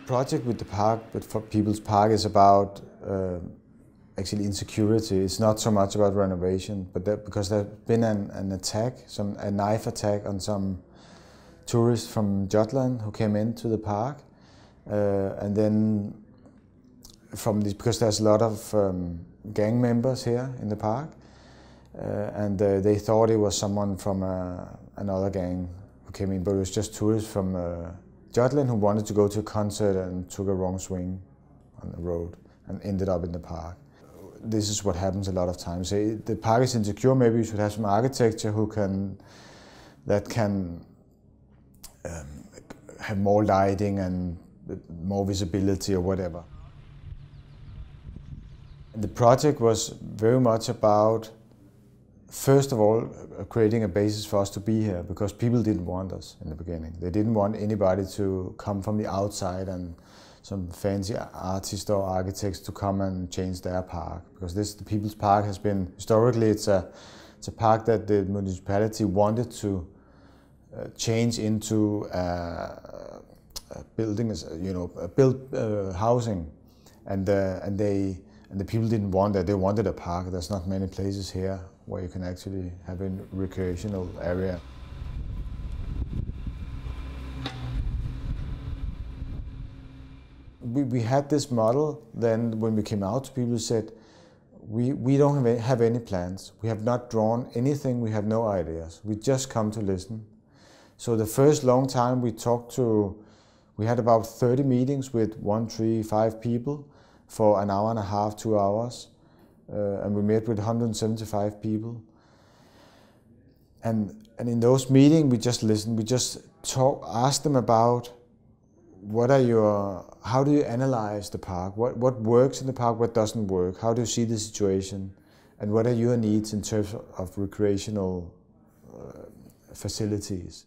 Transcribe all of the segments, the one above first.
project with the park, with People's Park, is about actually insecurity. It's not so much about renovation, but because there's been an attack, a knife attack on some tourists from Jutland who came into the park, and then because there's a lot of gang members here in the park, and they thought it was someone from another gang who came in, but it was just tourists from Jutland who wanted to go to a concert and took a wrong swing on the road and ended up in the park. This is what happens a lot of times. The park is insecure. Maybe you should have some architecture that can have more lighting and more visibility or whatever. The project was very much about, first of all, creating a basis for us to be here, because people didn't want us in the beginning. They didn't want anybody to come from the outside and some fancy artists or architects to come and change their park, because the People's Park has been, historically, it's a park that the municipality wanted to change into buildings, build housing, and the people didn't want that. They wanted a park. There's not many places here where you can actually have a recreational area. We had this model. Then when we came out, people said, we don't have any plans. We have not drawn anything. We have no ideas. We just come to listen. So the first long time we had about 30 meetings with 1, 3, 5 people for an hour and a half, 2 hours. And we met with 175 people. And in those meetings, we just listened. We just asked them about how do you analyze the park? What works in the park, what doesn't work? How do you see the situation? And what are your needs in terms of recreational facilities?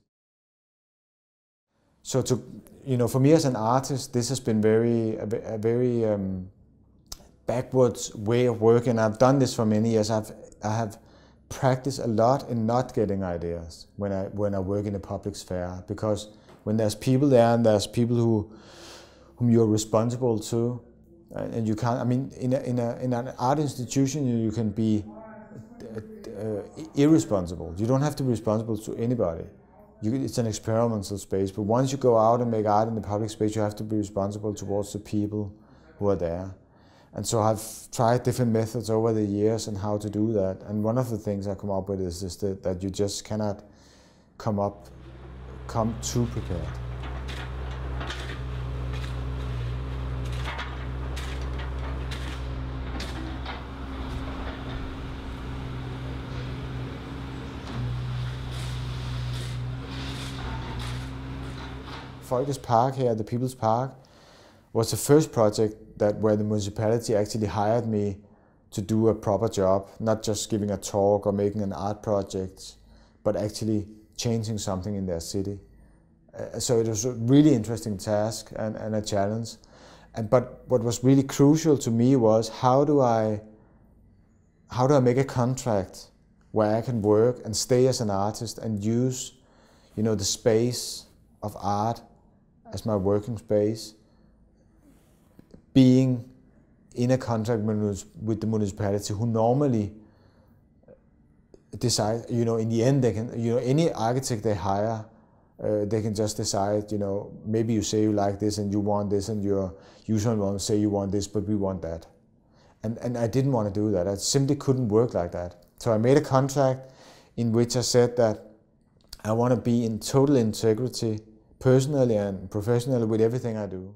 So for me as an artist, this has been a very backwards way of working. I've done this for many years. I have practiced a lot in not getting ideas when I work in a public sphere, because when there's people there and there's people whom you're responsible to, and you can't. I mean, in an art institution, you can be irresponsible. You don't have to be responsible to anybody. It's an experimental space, but once you go out and make art in the public space, you have to be responsible towards the people who are there. And so I've tried different methods over the years on how to do that. And one of the things I come up with is that you just cannot come too prepared. Folkets Park here, the People's Park, was the first project where the municipality actually hired me to do a proper job, not just giving a talk or making an art project, but actually changing something in their city. So it was a really interesting task and a challenge. But what was really crucial to me was how do I make a contract where I can work and stay as an artist and use, the space of art as my working space, being in a contract with the municipality, who normally decide, in the end they can, any architect they hire, they can just decide, maybe you say you like this and you want this, and your usual one say you want this, but we want that. And I didn't want to do that. I simply couldn't work like that. So I made a contract in which I said that I want to be in total integrity, personally and professionally, with everything I do.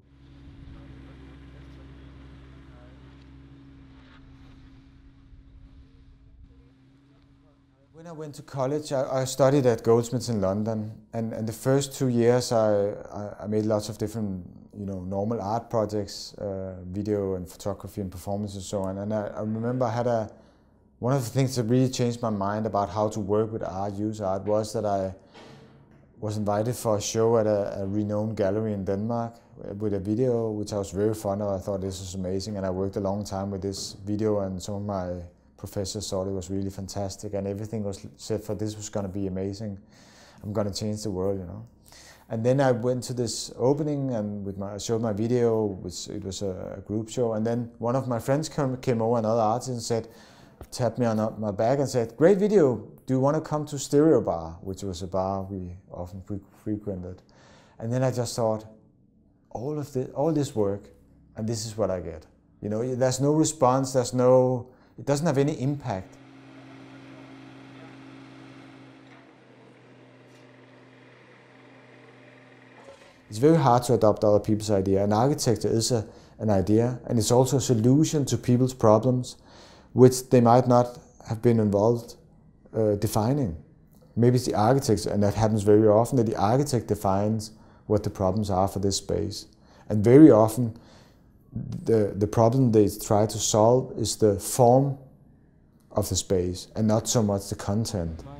When I went to college, I studied at Goldsmiths in London, and the first 2 years I made lots of different, normal art projects, video and photography and performance and so on. And I remember one of the things that really changed my mind about how to work with art, use art, was that I was invited for a show at a renowned gallery in Denmark with a video, which I was very fond of. I thought this was amazing, and I worked a long time with this video, and some of my professors thought it was really fantastic, and everything was said for this was going to be amazing. I'm going to change the world, And then I went to this opening and I showed my video, it was a group show, and then one of my friends came over, another artist, and said, tapped me on my back and said, "Great video, do you want to come to Stereo Bar?" which was a bar we often frequented. And then I just thought, all this work, and this is what I get. You know, there's no response, it doesn't have any impact. It's very hard to adopt other people's idea, and architecture is an idea, and it's also a solution to people's problems, which they might not have been involved defining. Maybe it's the architect, and that happens very often, that the architect defines what the problems are for this space. And very often, the problem they try to solve is the form of the space, and not so much the content.